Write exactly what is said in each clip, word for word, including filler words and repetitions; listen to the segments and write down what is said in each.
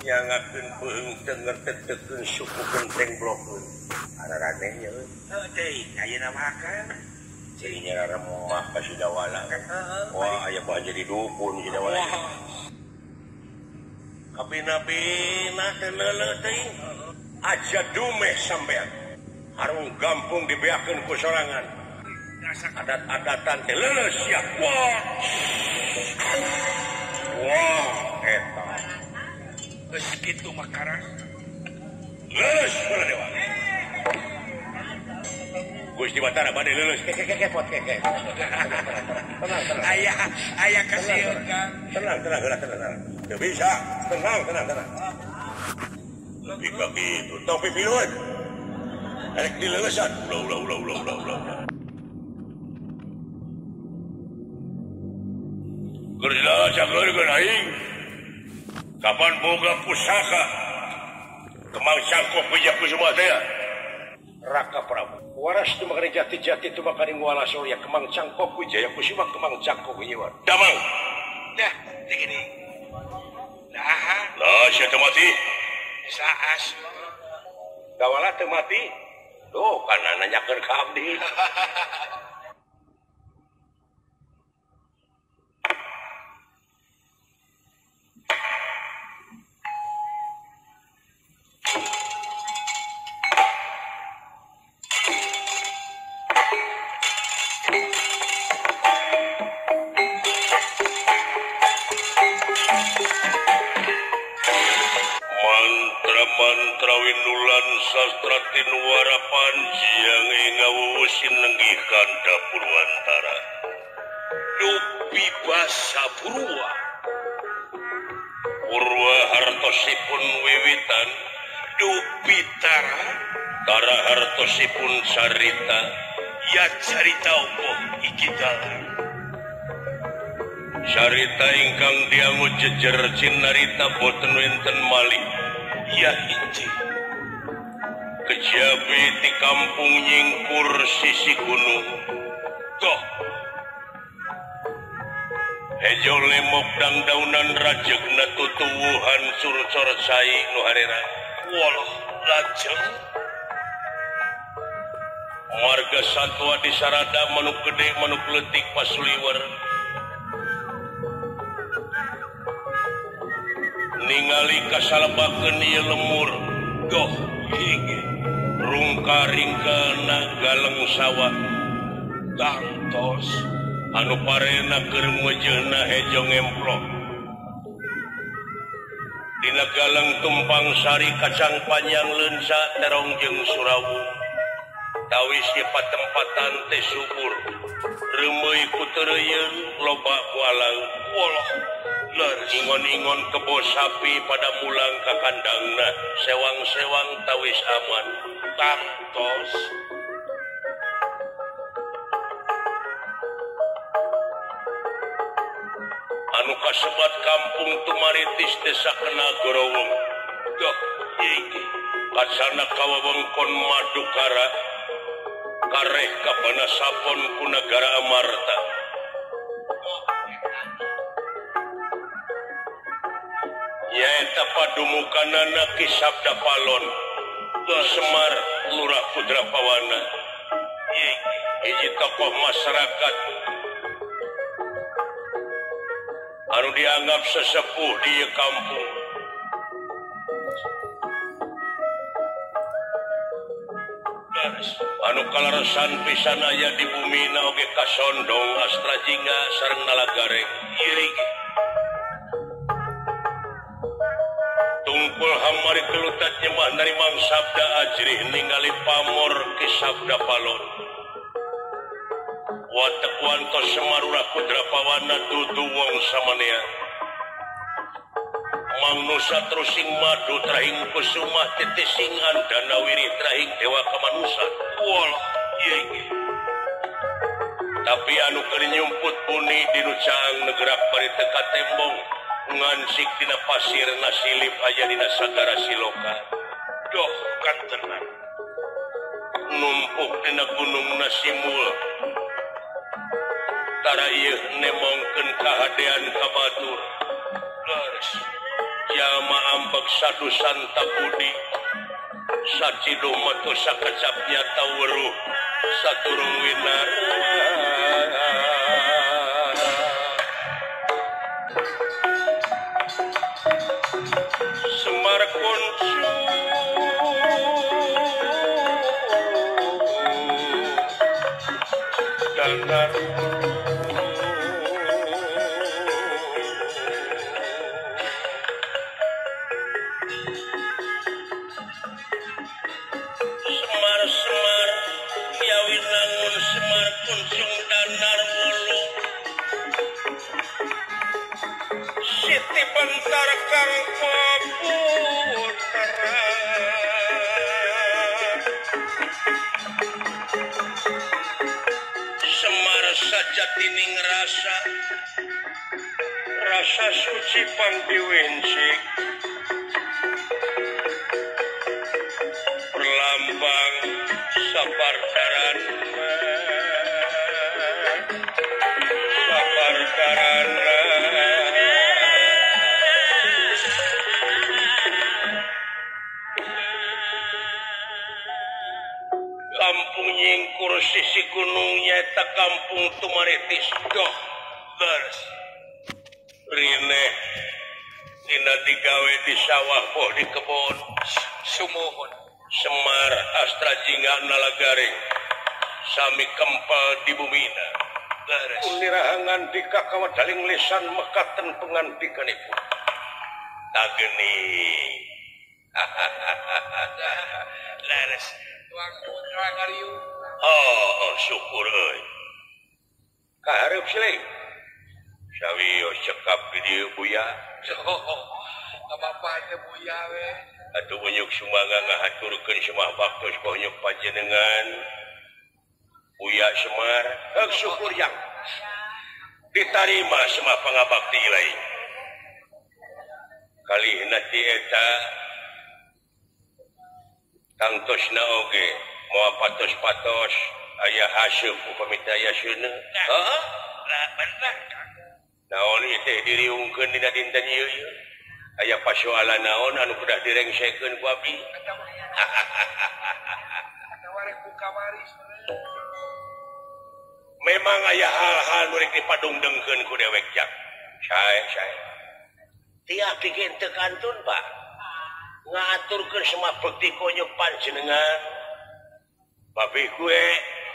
nyangakeun peung teu ngertet-tekeun suku genteng blokeun. Araranehnya euy. Heuh teuing ayeuna mah kan. Cirinya remah ka Sidawala kan. Wah, aya bae jadi dukun Sidawala. Kabina-bina teu leuleuh teuing. Aja dumeh sampean. Harung gampung dibeakeun ku sorangan. Adat-adatan teh leuleuh sia. Wah. Wah, eta. Geus kitu mah karas. Leuleuh kula dewa. Gusti Batara bade leuleuh ke ke ke pot ke ke. Tenang, tenang. Aya aya kasieun Kang. Tenang, tenang, tenang, tenang. Teu bisa. Tenang, tenang, tenang. Jika gitu, tong pipiluan. Erek dileusan. Ulah, ulah, ulah, ulah, ulah, ulah. Gerda cakeurkeun aing. Kapan boga pusaka? Kemang cangkok bijak kusuma teh. Raka Prabu. Waras tu makani jati-jati tu makani nguala surya kemang cangkok wijaya kusuma kemang cangkok wijaya. Damang. Dah, begini. Nah, lah sia teu mati. saas. Gawala teu mati. Tuh kana nanyakeun ka abdi. Mantra winulan sastra tinuara panjang ngawusin nenggihkan dapur wantara. Dupi basa Purwa. Purwa hartosipun wiwitan. Dupi Tara. Tara hartosipun carita. Ya carita upoh iki dalan. Carita ingkang diangu jejer cinarita boten wenten malih. Ya inci kejabi di kampung nyingkur sisi gunung toh hejo lemok dang daunan rajegna tutuwuhan surcor cai nu harera walah lajeng marga satwa di sarada manuk gede manuk leutik pasuliwer ningali kasalebakeun ieu lemur doh inggih rungka-ringkana galeng sawah tangtos anu parena keur mejeuna hejo ngemplok dina galeng tumpang sari kacang panjang leunsa terong jeung surawu tawis ieu patempatan teh subur reumeuy ku teureuyeuh loba ku alang walah ingon-ingon kebo sapi pada mulang ka kandangna sewang-sewang tawis aman tangtos anu kasebat kampung tumaritis desa kena gorowong doh iki kacana kawewengkon Madukara kareh ka panasapon ku nagara Amarta nyaeta padumukanana Ki Sabda Palon Semar Lurah Pudrapawana hiji tokoh masyarakat anu dianggap sesepuh di kampung anu kalaresan pisan aya di bumina oge kasondong astra jingga sareng nalagareng ieu tungkul hamari kelutat nyembah narimang sabda ajrih ningali pamor Ki Sabda Palon watek wantos Semarurah Pudrapawana dudu wong samanea Mangnusa terusing madu trahing kusumah titisingan danawiri trahing dewa kamanusan walah ieu tapi anu keur nyumput buni dinu caang negerak bari teu katembong ngansik dina pasir nasilip aya dina sagara Siloka doh kantenan numpuk dina gunung Nasimul tara ieu nemongkeun kahadean ka batur leres jalma ambek sadu santa budi sacido metu sakacapnya taweruh saturung winar Semar kuncu danar Semar-semar yawi nangun semar kuncung danar mulu Siti bentar kang paputra Semar saja tining rasa rasa suci pangdiwincik perlambang sabardaran sabardaran Kampung Nyingkur sisi gunung nyata kampung Tumaritis doh leres rine dina digawe di sawah poh di kebon sumuhun Semar astra jingga nalagaring sami kempal di bumina leres ulirahangan di kakawat daling lisan mekaten pengantikanipun tageni leres Oh, oh syukur euy. Kahareup sileh. Sawios cekap di dieu buya. Oh, apa-apa teh buya we. Atuh unyuk sumaga ngahaturkeun semah baktos ponyuk panjenengan. Buya Semar, heuk syukur yang ditarima semah pangabakti lain. Kalihna ti eta tangtosna oge moal patos-patos aya hasil ku pamitaya seuneu. Heeh. Lah bener. Naon ieu teh diriungkeun dina dinten ieu ieu? Aya pasoalan naon anu kudah direngsekeun ku abdi? Atawa rek buka waris. Memang aya hal-hal nu rek dipadungdengkeun ku dewek jak. Sae sae. Tiap bikin teu kantun, Pak. Ngaturkeun semua bekti konyuk panjenengan babeh kue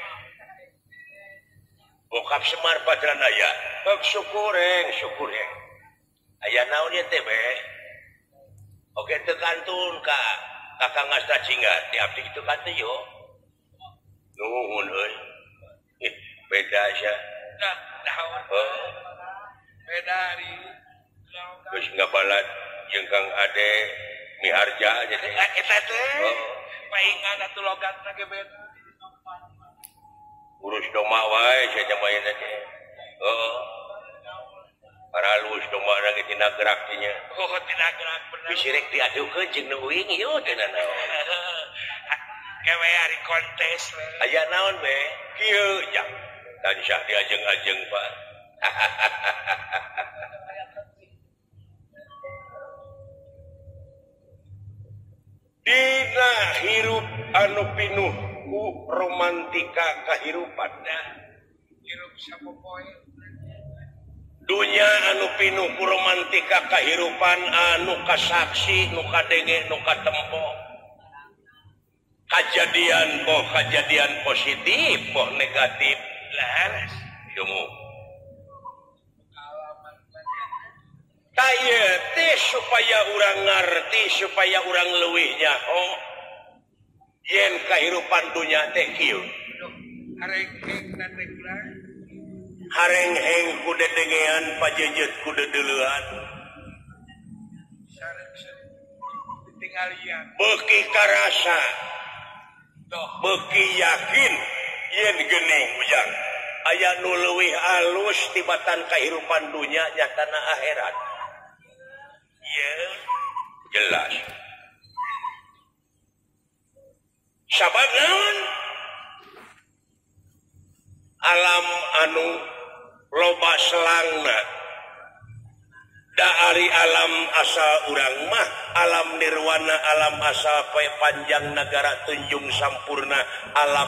bokap Semar Badran aya heuk syukureng syukureng aya naon ieu teh be oge teu kantun ka Kakang Astra Jingga ti abdi kitu kan teh yo nuhun euy beda sia nah naon beda ari geus ngabalat jeung Kang Ade miharja aja teh. Eta teh. Paingan atuh logatna ge beda. Urus doma wae sia jamaina teh. Heeh. Paralus doma lagi tina gerak nya. Oh, tina gerak bener. Bisi rek diadukeun jeung nu uing ieu teh naon. Gawe ari kontes we. Aya naon be? Kieu jang. Tansah diajeng-ajeng, Pak. Dina hirup anu pinuh ku romantika kahirupan. Hirup sapopoe. Dunya anu pinuh ku romantika kahirupan anu kasaksi nu kadenge nu katempo. Kajadian poh kajadian positif poh negatif laras yumu. Taya teh supaya urang ngarti supaya urang leuwih nyaho yen kahirupan dunya teh kieu Hareng-heng dan regular hareng-heng ku dedengean pajejeut ku dedeuleuan tingalian beuki karasa beuki yakin yen geuning ujang aya nu leuwih alus tibatan kahirupan dunya nyatana akhirat. Yes, jelas. Sabab naon? Alam anu loba selangna da ari alam asal urang mah alam nirwana alam asal poe panjang negara tunjung sampurna alam